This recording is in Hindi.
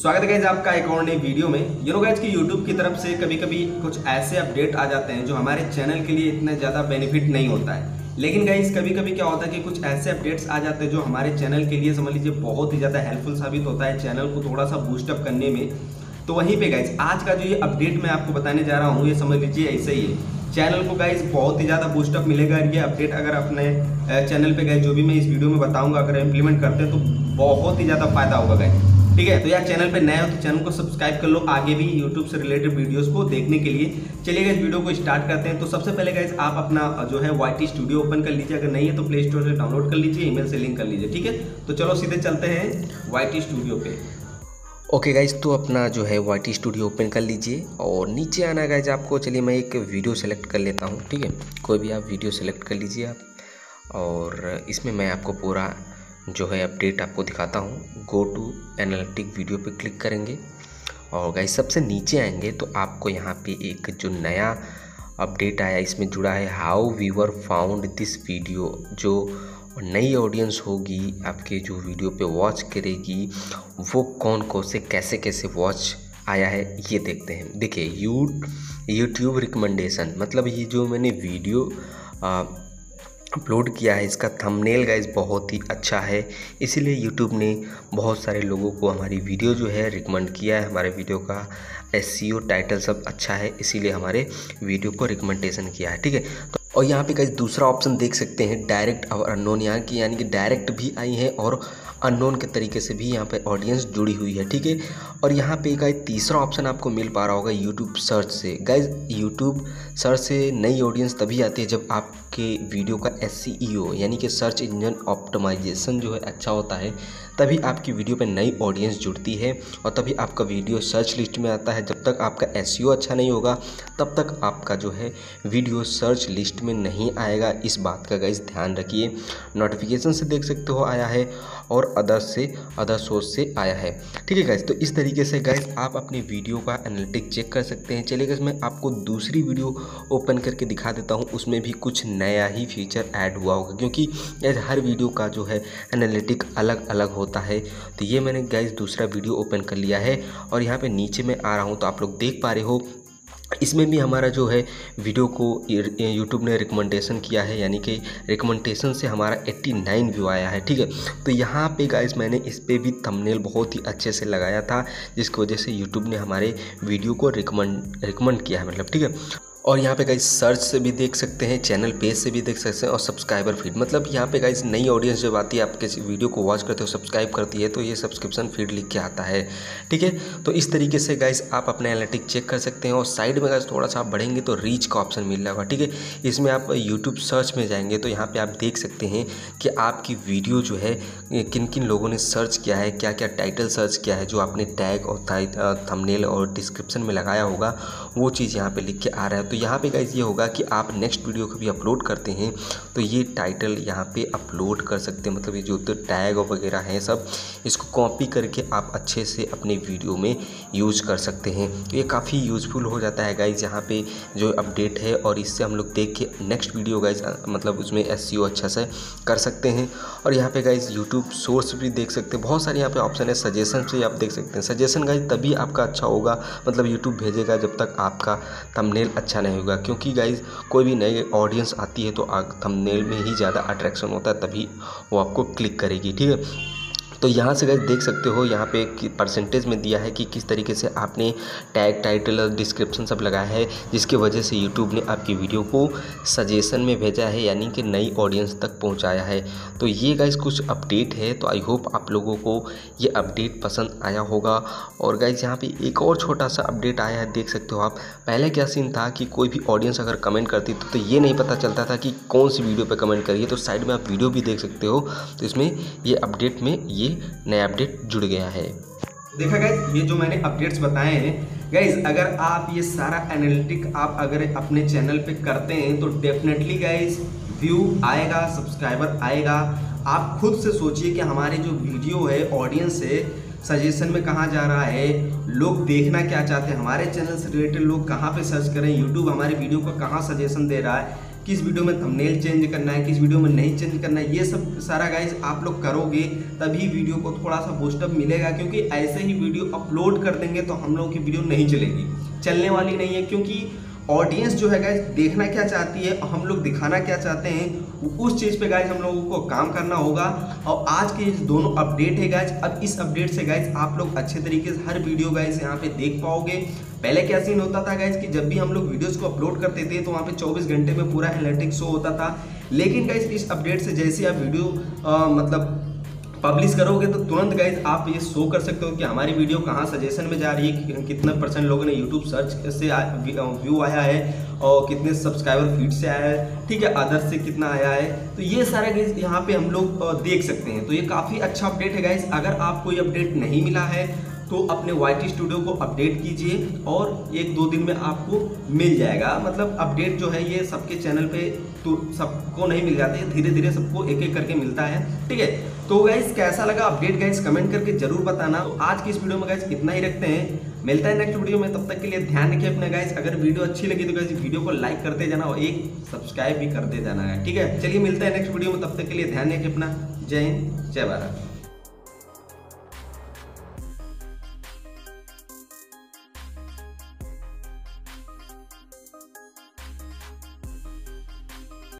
स्वागत है गाइस आपका एक और नई वीडियो में। गाइस कि YouTube की तरफ से कभी कभी कुछ ऐसे अपडेट आ जाते हैं जो हमारे चैनल के लिए इतना ज़्यादा बेनिफिट नहीं होता है। लेकिन गाइस कभी कभी क्या होता है कि कुछ ऐसे अपडेट्स आ जाते हैं जो हमारे चैनल के लिए समझ लीजिए बहुत ही ज़्यादा हेल्पफुल साबित होता है चैनल को थोड़ा सा बूस्टअप करने में। तो वहीं पे गाइस आज का जो ये अपडेट मैं आपको बताने जा रहा हूँ ये समझ लीजिए ऐसे ही है। चैनल को गाइस बहुत ही ज़्यादा बूस्टअप मिलेगा ये अपडेट अगर अपने चैनल पे गाइस जो भी मैं इस वीडियो में बताऊंगा अगर इम्प्लीमेंट करते हैं तो बहुत ही ज़्यादा फायदा होगा गाइस। ठीक है, तो यार चैनल पे नए हो तो चैनल को सब्सक्राइब कर लो आगे भी यूट्यूब से रिलेटेड वीडियोस को देखने के लिए। चलिए गाइस वीडियो को स्टार्ट करते हैं। तो सबसे पहले गाइस आप अपना जो है YT स्टूडियो ओपन कर लीजिए, अगर नहीं है तो प्ले स्टोर से डाउनलोड कर लीजिए, ईमेल से लिंक कर लीजिए। ठीक है, तो चलो सीधे चलते हैं YT स्टूडियो पे। ओके गाइज, तो अपना जो है YT स्टूडियो ओपन कर लीजिए और नीचे आना गाइज आपको। चलिए मैं एक वीडियो सेलेक्ट कर लेता हूँ। ठीक है, कोई भी आप वीडियो सेलेक्ट कर लीजिए आप, और इसमें मैं आपको पूरा जो है अपडेट आपको दिखाता हूँ। गो टू एनालिटिक वीडियो पे क्लिक करेंगे और गाइज सबसे नीचे आएंगे तो आपको यहाँ पे एक जो नया अपडेट आया इसमें जुड़ा है how viewer found this video. जो नई ऑडियंस होगी आपके जो वीडियो पे वॉच करेगी वो कौन कौन से कैसे कैसे वॉच आया है ये देखते हैं। देखिए यूट्यूब रिकमेंडेशन, मतलब ये जो मैंने वीडियो अपलोड किया है इसका थंबनेल गाइस बहुत ही अच्छा है, इसीलिए यूट्यूब ने बहुत सारे लोगों को हमारी वीडियो जो है रिकमेंड किया है। हमारे वीडियो का SEO टाइटल सब अच्छा है, इसीलिए हमारे वीडियो को रिकमेंडेशन किया है। ठीक है, तो और यहाँ पे गाइस दूसरा ऑप्शन देख सकते हैं डायरेक्ट और अननोन, यहाँ की यानी कि डायरेक्ट भी आई है और अननोन के तरीके से भी यहाँ पे ऑडियंस जुड़ी हुई है। ठीक है, और यहाँ पे गाइस तीसरा ऑप्शन आपको मिल पा रहा होगा यूट्यूब सर्च से। गाइस यूट्यूब सर्च से नई ऑडियंस तभी आती है जब आपके वीडियो का SEO यानी कि सर्च इंजन ऑप्टिमाइजेशन जो है अच्छा होता है, तभी आपकी वीडियो पे नई ऑडियंस जुड़ती है और तभी आपका वीडियो सर्च लिस्ट में आता है। जब तक आपका SEO अच्छा नहीं होगा तब तक आपका जो है वीडियो सर्च लिस्ट में नहीं आएगा। इस बात का गाइस ध्यान रखिए। नोटिफिकेशन से देख सकते हो आया है और अदर सोर्स से आया है। ठीक है गाइस, तो इस तरीके से गाइस आप अपनी वीडियो का एनालिटिक चेक कर सकते हैं। चलिए गाइस मैं आपको दूसरी वीडियो ओपन करके दिखा देता हूँ, उसमें भी कुछ नया ही फीचर ऐड हुआ होगा क्योंकि हर वीडियो का जो है एनालिटिक अलग अलग होता है। तो ये मैंने गाइस दूसरा वीडियो ओपन कर लिया है और यहाँ पे नीचे में आ रहा हूँ तो आप लोग देख पा रहे हो इसमें भी हमारा जो है वीडियो को यूट्यूब ने रिकमेंडेशन किया है, यानी कि रिकमेंडेशन से हमारा 89 व्यू आया है। ठीक है, तो यहाँ पे गाइस मैंने इस पे भी थंबनेल बहुत ही अच्छे से लगाया था जिसकी वजह से यूट्यूब ने हमारे वीडियो को रिकमेंड किया है, मतलब। ठीक है, और यहाँ पे गाइस सर्च से भी देख सकते हैं, चैनल पेज से भी देख सकते हैं और सब्सक्राइबर फीड, मतलब यहाँ पे गाइस नई ऑडियंस जब आती है आपके वीडियो को वॉच करते हो सब्सक्राइब करती है तो ये सब्सक्रिप्शन फीड लिख के आता है। ठीक है, तो इस तरीके से गाइस आप अपने एनालिटिक चेक कर सकते हैं। और साइड में गाइस थोड़ा सा आप बढ़ेंगे तो रीच का ऑप्शन मिल रहा होगा। ठीक है, इसमें आप यूट्यूब सर्च में जाएंगे तो यहाँ पर आप देख सकते हैं कि आपकी वीडियो जो है किन किन लोगों ने सर्च किया है, क्या क्या टाइटल सर्च किया है, जो आपने टैग और थंबनेल और डिस्क्रिप्शन में लगाया होगा वो चीज़ यहाँ पे लिख के आ रहा है। तो यहाँ पे गाइस ये होगा कि आप नेक्स्ट वीडियो कभी अपलोड करते हैं तो ये टाइटल यहाँ पे अपलोड कर सकते हैं, मतलब ये जो तो टैग वगैरह हैं सब इसको कॉपी करके आप अच्छे से अपने वीडियो में यूज कर सकते हैं। तो ये काफ़ी यूज़फुल हो जाता है गाइस यहाँ पे जो अपडेट है, और इससे हम लोग देख के नेक्स्ट वीडियो गाइस मतलब उसमें SEO अच्छा से कर सकते हैं। और यहाँ पे गाइस यूट्यूब सोर्स भी देख सकते हैं, बहुत सारे यहाँ पे ऑप्शन है। सजेशन से आप देख सकते हैं, सजेशन गाइस तभी आपका अच्छा होगा, मतलब यूट्यूब भेजेगा जब तक आपका थंबनेल अच्छा नहीं होगा, क्योंकि गाइस कोई भी नई ऑडियंस आती है तो थंबनेल में ही ज़्यादा अट्रैक्शन होता है, तभी वो आपको क्लिक करेगी। ठीक है, तो यहाँ से गाइस देख सकते हो यहाँ पे परसेंटेज में दिया है कि किस तरीके से आपने टैग टाइटल और डिस्क्रिप्शन सब लगाया है, जिसकी वजह से यूट्यूब ने आपकी वीडियो को सजेशन में भेजा है, यानी कि नई ऑडियंस तक पहुँचाया है। तो ये गाइस कुछ अपडेट है, तो आई होप आप लोगों को ये अपडेट पसंद आया होगा। और गाइस यहाँ पे एक और छोटा सा अपडेट आया है, देख सकते हो आप। पहले क्या सीन था कि कोई भी ऑडियंस अगर कमेंट करती तो ये नहीं पता चलता था कि कौन सी वीडियो पे कमेंट करिए, तो साइड में आप वीडियो भी देख सकते हो। तो इसमें ये अपडेट में ये नया अपडेट जुड़ गया है। देखा गाइस ये जो मैंने अपडेट्स बताए हैं गाइस, अगर आप ये सारा एनालिटिक आप अगर अपने चैनल पे करते हैं तो डेफिनेटली गाइस व्यू आएगा, सब्सक्राइबर आएगा। आप खुद से सोचिए कि हमारे जो वीडियो है ऑडियंस है सजेशन में कहाँ जा रहा है, लोग देखना क्या चाहते हैं, हमारे चैनल से रिलेटेड लोग कहाँ पे सर्च करें, यूट्यूब हमारे वीडियो को कहाँ सजेशन दे रहा है, किस वीडियो में थंबनेल चेंज करना है, किस वीडियो में नहीं चेंज करना है, ये सब सारा गाइज आप लोग करोगे तभी वीडियो को थोड़ा सा बूस्टअप मिलेगा। क्योंकि ऐसे ही वीडियो अपलोड कर देंगे तो हम लोगों की वीडियो नहीं चलेगी, चलने वाली नहीं है। क्योंकि ऑडियंस जो है गाइज देखना क्या चाहती है, हम लोग दिखाना क्या चाहते हैं, उस चीज़ पे गाइज हम लोगों को काम करना होगा। और आज के दोनों अपडेट है गाइज, अब इस अपडेट से गाइज आप लोग अच्छे तरीके से हर वीडियो गाइज यहाँ पे देख पाओगे। पहले क्या सीन होता था गाइज कि जब भी हम लोग वीडियोस को अपलोड करते थे तो वहाँ पे 24 घंटे में पूरा एनालिटिक्स शो होता था। लेकिन गाइज इस अपडेट से जैसे आप वीडियो मतलब पब्लिश करोगे तो तुरंत गाइज आप ये शो कर सकते हो कि हमारी वीडियो कहाँ सजेशन में जा रही है, कितना % लोगों ने यूट्यूब सर्च से व्यू आया है और कितने सब्सक्राइबर फीड से आया है, ठीक है, अदर से कितना आया है। तो ये सारा गाइज यहाँ पे हम लोग देख सकते हैं। तो ये काफ़ी अच्छा अपडेट है गाइज। अगर आपको ये अपडेट नहीं मिला है तो अपने YT स्टूडियो को अपडेट कीजिए और 1-2 दिन में आपको मिल जाएगा। मतलब अपडेट जो है ये सबके चैनल पे तो सबको नहीं मिल जाते, धीरे धीरे सबको एक एक करके मिलता है, ठीक है। तो गाइस कैसा लगा अपडेट गाइस कमेंट करके जरूर बताना। तो आज की इस वीडियो में गाइस इतना ही रखते हैं, मिलता है नेक्स्ट वीडियो में। तब तक के लिए ध्यान रखिए अपने गाइस। अगर वीडियो अच्छी लगी तो गाइस वीडियो को लाइक करते जाना और एक सब्सक्राइब भी करते जाना है, ठीक है। चलिए मिलता है नेक्स्ट वीडियो में, तब तक के लिए ध्यान रखिए अपना। जय हिंद, जय भारत।